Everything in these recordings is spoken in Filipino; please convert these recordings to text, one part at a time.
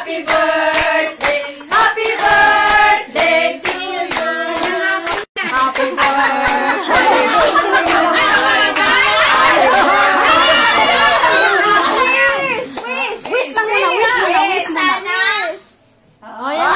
Happy birthday, happy birthday to you. Happy birthday to you. Wish lang muna, wish sana. Oh, yan.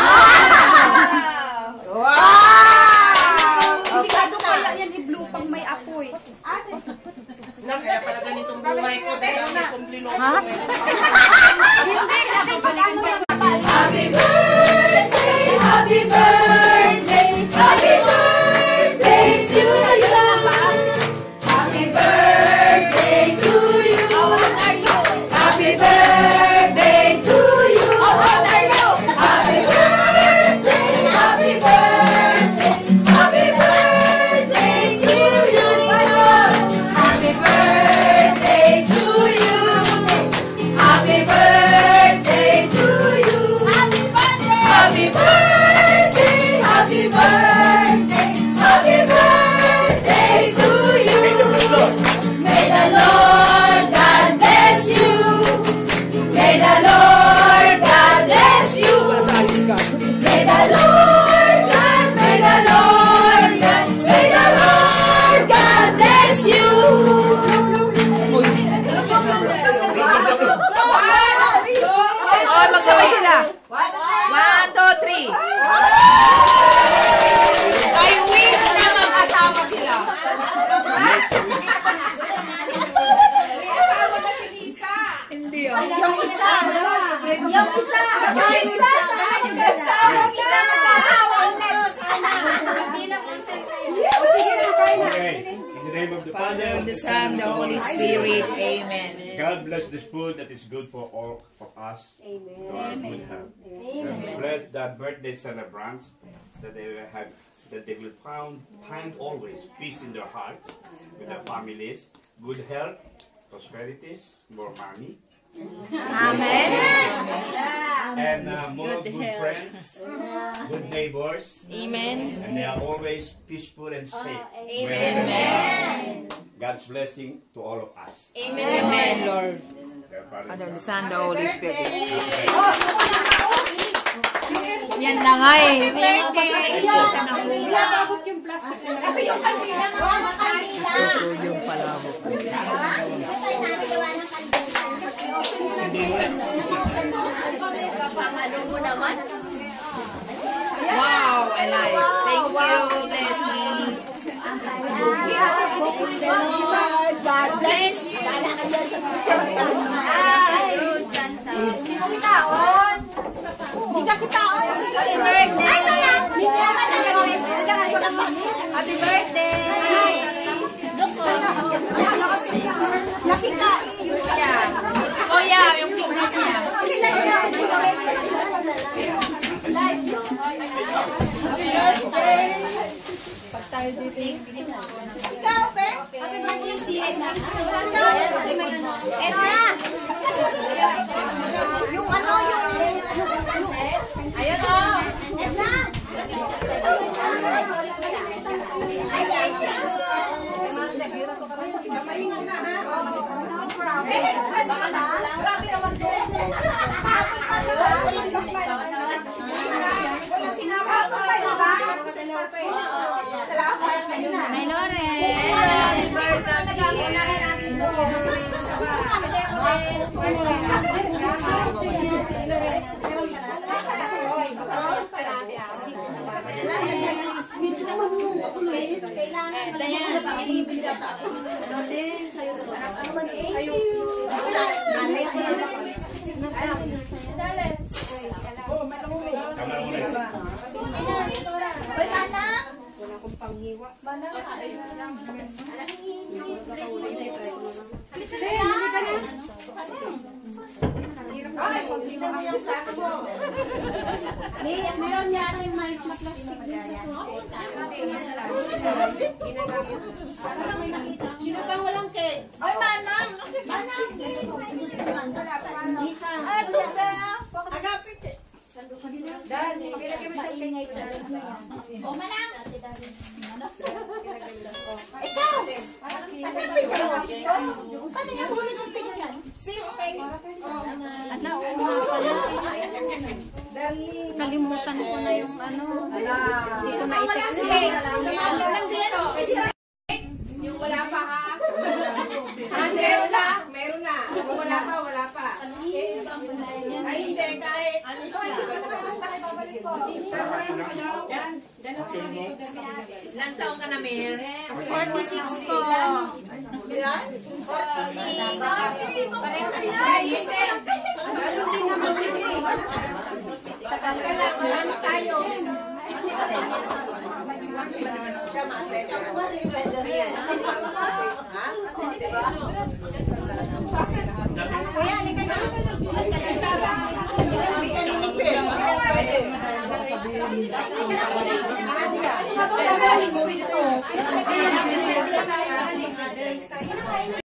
Wow! Delikado kaya yan i-blue pang may apoy. Kaya pala ganitong buhay ko dahil ang may kumplino ko. Hindi, kasi pag-ano yan. Happy birthday, happy birthday, happy birthday to you. Happy birthday to you. Happy birthday to you. Happy birthday, happy birthday, happy birthday to you. Happy birthday to you. Happy birthday to you. Happy birthday, happy birthday, happy birthday to you. May the Lord God bless you. May the Lord God bless you. May the Lord God, may the Lord God, may the Lord God bless you. Oh, magsabay sila. 1, 2, 3. I wish na mag-asawa sila. Hindi yun. Yung isa. Yung isa. Yung isa. Yung isa. Okay. In the name of the Father, the Son, the Holy Spirit. Amen. God bless this food that is good for all of us. Amen. To our good health. And bless the birthday celebrants that they will have, that they will find always peace in their hearts with their families, good health, prosperities, more money, Amen. and more good friends, good neighbors, Amen. and they are always peaceful and safe. Amen. God's blessing to all of us. Amen, Lord. Father, Father, the Son, the Holy Spirit. Yan na nga eh. Kasi yung kanina Yung palabok. Wow, I like. Thank you, bless me. God bless you. Hindi ko kitaon. Hindi ka kitaon. Happy birthday. Happy birthday. Nasika. Oh yeah, yung picnic niya. Happy birthday. Pag tayo dito. Ikaw, Pe? Happy birthday si Edna. Edna! Yung ano, yung... Ayun o! Edna! Grabe naman din. May Lore. Happy Meron niya rin may plastic din sa suot. Sino bang walang cake? Ay, manang! Manang! Isa. Ito ba? agapit eh. Maingay ka. O, manang! Ikaw! Paano niya huli sa pinggan? Sis, ping. At nauuha pa na. Nakalimutan ko na yung ano. Hindi ko na i-text yun. Yung wala pa ha? Meron na. Meron na. Yung wala pa, wala pa. Ay, hindi. Kahit. Ilan taong ka na, Mer? 46 po. Ilan? 46.